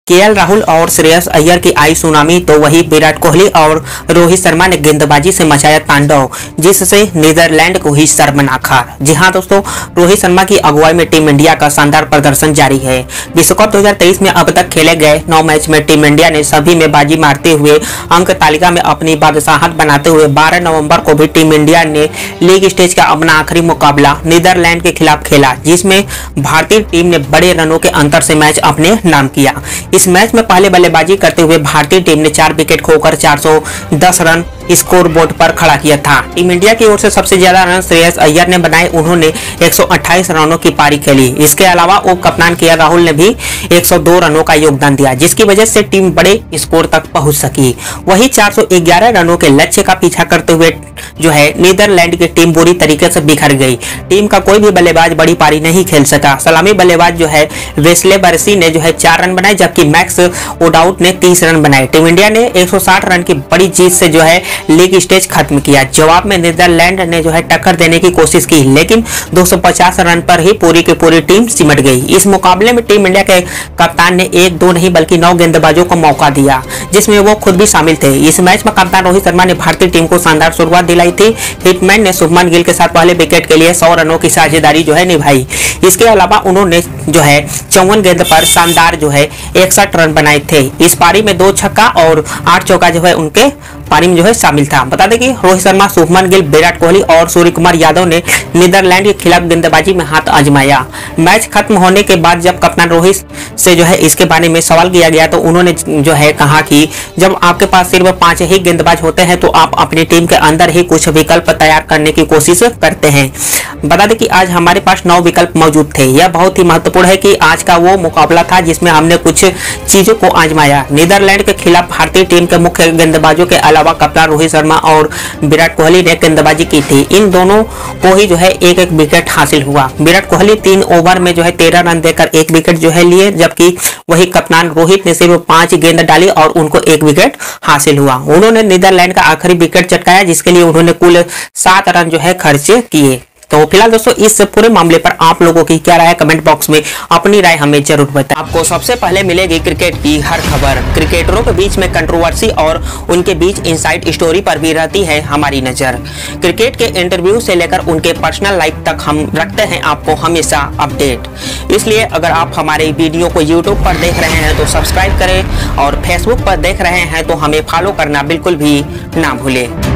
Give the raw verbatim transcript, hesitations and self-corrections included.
KL Rahul और श्रेयस अय्यर की आई tsunami तो वही विराट कोहली और रोहित शर्मा ने गेंदबाजी से मचाया तांडव, जिससे नीदरलैंड को ही शर्मनाक। जी हां दोस्तों, रोहित शर्मा की अगुवाई में टीम इंडिया का शानदार प्रदर्शन जारी है। विश्व कप दो हज़ार तेईस में अब तक खेले गए नौ मैच में टीम इंडिया ने सभी में बाजी मारते हुए अंक तालिका में अपनी बादशाहत बनाते हुए बारह नवंबर को भी टीम इंडिया ने लीग स्टेज का अपना आखिरी मुकाबला नीदरलैंड के खिलाफ खेला, जिसमें भारतीय टीम ने बड़े रनों के अंतर से मैच अपने नाम किया। इस मैच में पहले बल्लेबाजी करते हुए भारतीय टीम ने चार विकेट खोकर चार सौ दस रन स्कोर बोर्ड पर खड़ा किया था। टीम इंडिया की ओर से सबसे ज्यादा रन श्रेयस अय्यर ने बनाए, उन्होंने एक सौ अट्ठाईस रनों की पारी खेली। इसके अलावा उप कप्तान केएल राहुल ने भी एक सौ दो रनों का योगदान दिया, जिसकी वजह से टीम बड़े स्कोर तक पहुंच सकी। वही चार सौ ग्यारह रनों के लक्ष्य का पीछा करते हुए जो है नीदरलैंड की टीम बुरी तरीके से बिखर गई। टीम का कोई भी बल्लेबाज बड़ी पारी नहीं खेल सका। सलामी बल्लेबाज जो है वेस्ले बर्सी ने जो है चार रन बनाए, जबकि मैक्स ओडाउट ने तीस रन बनाए। टीम इंडिया ने एक सौ साठ रन की बड़ी जीत से जो है लीग स्टेज खत्म किया। जवाब में नीदरलैंड ने जो है टक्कर देने की कोशिश की, लेकिन दो सौ पचास रन पर ही पूरी की पूरी टीम सिमट गई। इस मुकाबले में टीम इंडिया के कप्तान ने एक दो नहीं बल्कि नौ गेंदबाजों को मौका दिया, जिसमें वो खुद भी शामिल थे। इस मैच में कप्तान रोहित शर्मा ने भारतीय टीम को शानदार शुरुआत दिलाई थी। हिटमैन ने शुभमन गिल के साथ पहले विकेट के लिए सौ रनों की साझेदारी जो है निभाई। इसके अलावा उन्होंने जो है चौवन गेंद पर शानदार जो है इकसठ रन बनाए थे। इस पारी में दो छक्का और आठ चौका जो है उनके पारी में जो है शामिल था। बता दें कि रोहित शर्मा, शुभमन गिल, विराट कोहली और सूर्य कुमार यादव ने नीदरलैंड के खिलाफ गेंदबाजी में हाथ आजमाया। मैच खत्म होने के बाद जब कप्तान रोहित से जो है इसके बारे में सवाल किया गया तो उन्होंने जो है कहा कि जब आपके पास सिर्फ पांच ही गेंदबाज होते हैं तो आप अपनी टीम के अंदर ही कुछ विकल्प तैयार करने की कोशिश करते हैं। बता दें कि आज हमारे पास नौ विकल्प मौजूद थे। यह बहुत ही महत्वपूर्ण है कि आज का वो मुकाबला था जिसमें हमने कुछ चीजों को आजमाया। नीदरलैंड के खिलाफ भारतीय टीम के मुख्य गेंदबाजों के अलावा कप्तान रोहित शर्मा और विराट कोहली ने गेंदबाजी की थी। इन दोनों को ही जो है एक एक विकेट हासिल हुआ। विराट कोहली तीन ओवर में जो है तेरह रन देकर एक विकेट जो है लिए, जबकि वही कप्तान रोहित ने सिर्फ पांच गेंद डाली और उनको एक विकेट हासिल हुआ। उन्होंने नीदरलैंड का आखिरी विकेट चटकाया, जिसके लिए उन्होंने कुल सात रन जो है खर्च किए। तो फिलहाल दोस्तों इस पूरे मामले पर आप लोगों की क्या राय है, कमेंट बॉक्स में अपनी राय हमें जरूर बताएं। आपको सबसे पहले मिलेगी क्रिकेट की हर खबर। क्रिकेटरों के बीच में कंट्रोवर्सी और उनके बीच इनसाइड स्टोरी पर भी रहती है हमारी नजर। क्रिकेट के इंटरव्यू से लेकर उनके पर्सनल लाइफ तक हम रखते हैं आपको हमेशा अपडेट। इसलिए अगर आप हमारे वीडियो को यूट्यूब पर देख रहे हैं तो सब्सक्राइब करें और फेसबुक पर देख रहे हैं तो हमें फॉलो करना बिल्कुल भी ना भूलें।